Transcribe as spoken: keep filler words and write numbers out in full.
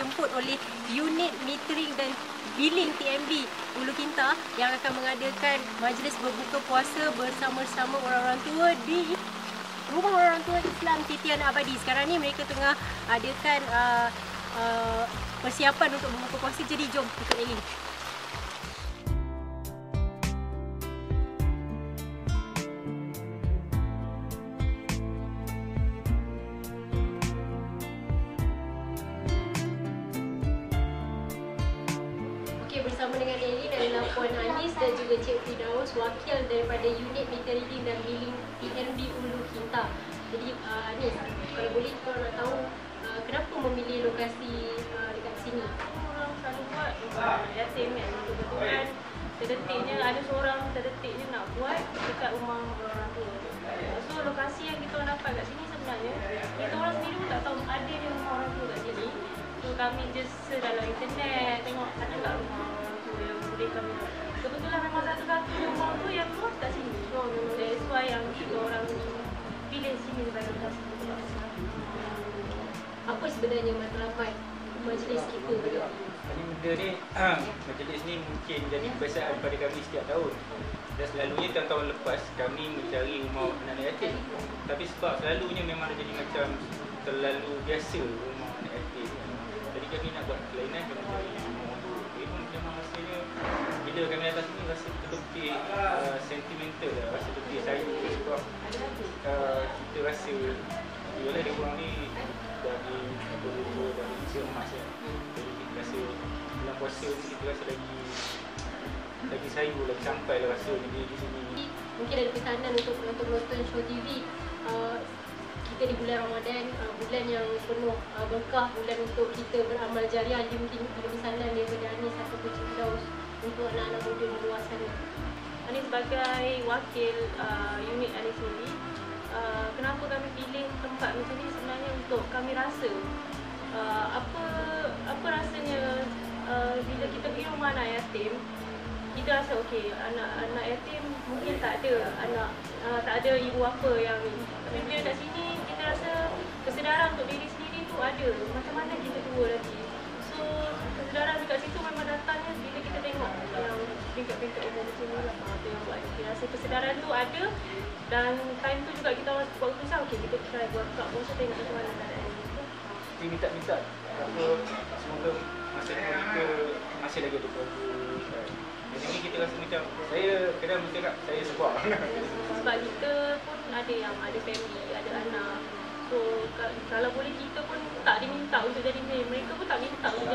disemput oleh unit metering dan billing T M B Ulu Kinta yang akan mengadakan majlis berbuka puasa bersama-sama orang-orang tua di Rumah Orang Tua Islam Titian Abadi. Sekarang ni mereka tengah adakan uh, uh, persiapan untuk berbuka puasa. Jadi jom ikut Elin. Bersama dengan Elin adalah Puan Anis dan juga Cik Firdaus, wakil daripada unit metering dan billing T M B Ulu Kinta. Jadi uh, Anis, kalau boleh kita nak tahu uh, kenapa memilih lokasi uh, dekat sini? Orang selalu buat rumah yatim kan. Kebetulan terdetiknya ada seorang terdetiknya nak buat dekat rumah orang tua. So lokasi yang kita orang dapat kat sini sebenarnya kita orang sendiri pun tak tahu ada yang rumah orang tua kat sini. So kami just search dalam internet, tengok ada tak rumah orang tua yang boleh kami. Kebetulan memang satu-satu rumah tu yang keluar kat sini. So that's why yang kita orang pilih sini sebagai lokasi. Apa sebenarnya matlamat majlis kita tadi? Ini benda ni, majlis ni mungkin jadi kebiasaan pada kami setiap tahun. Dan selalunya tahun-tahun lepas kami mencari rumah anak-anak yatim. Tapi sebab selalunya memang jadi macam terlalu biasa rumah anak yatim. Jadi kami nak buat kelainan, kami cari rumah orang tua. Jadi pun memang rasanya bila kami datang sini rasa lebih uh, sentimental lah, rasa lebih sayang sebab uh, kita rasa ialah dia orang ni dari tua-tua, dari usia emas ya. Jadi kita rasa bulan puasa ni kita rasa lagi lagi sayu, lagi sampai lah rasa ni di sini. Mungkin ada pesanan untuk penonton-penonton Show T V. Uh, kita di bulan Ramadan, uh, bulan yang penuh uh, berkah, bulan untuk kita beramal jariah. Dia mungkin ada pesanan daripada Anis atau Cik Firdaus untuk anak-anak muda di luar sana. Anis sebagai wakil uh, unit Anis sendiri, uh, kenapa kami pilih tempat macam ni sebenarnya untuk kami rasa uh, apa apa rasanya uh, bila kita pergi rumah anak yatim. Kita rasa okey, anak-anak yatim mungkin tak ada anak, uh, tak ada ibu apa yang, tapi bila kat sini kita rasa kesedaran untuk diri sendiri tu ada. Macam mana kita tua lagi. So kesedaran dekat situ memang datangnya bila kita tengok yang bingkat-bingkat umur macam ni lah. Tu yang buat kita rasa kesedaran tu ada. Dan time tu juga kita orang buat keputusan, okey kita try buat buka puasa, tengok macam mana keadaan ni. Kita minta-minta apa, semoga masa kita masih lagi ada keluarga. Jadi kita rasa macam, saya kadang bercakap, saya sebab sebab kita pun ada yang ada family, ada anak. So kalau boleh kita pun tak diminta untuk jadi main. Mereka pun tak minta untuk